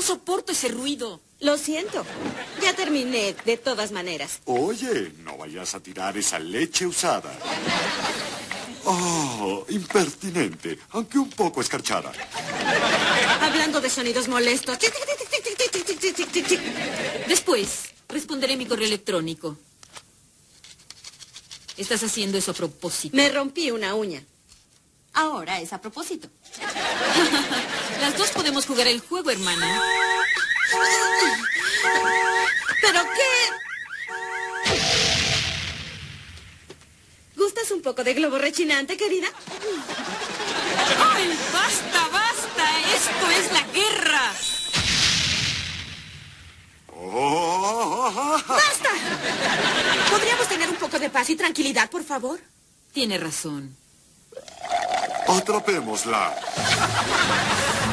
soporto ese ruido. Lo siento. Ya terminé, de todas maneras. Oye, no vayas a tirar esa leche usada. Oh, impertinente, aunque un poco escarchada. Hablando de sonidos molestos. Después, responderé mi correo electrónico. Estás haciendo eso a propósito. Me rompí una uña. Ahora es a propósito. Las dos podemos jugar el juego, hermana. ¿Pero qué? ¿Gustas un poco de globo rechinante, querida? ¡Ay, basta, basta! ¡Esto es la guerra! ¡Basta! ¿Podríamos tener un poco de paz y tranquilidad, por favor? Tiene razón. Atrapémosla.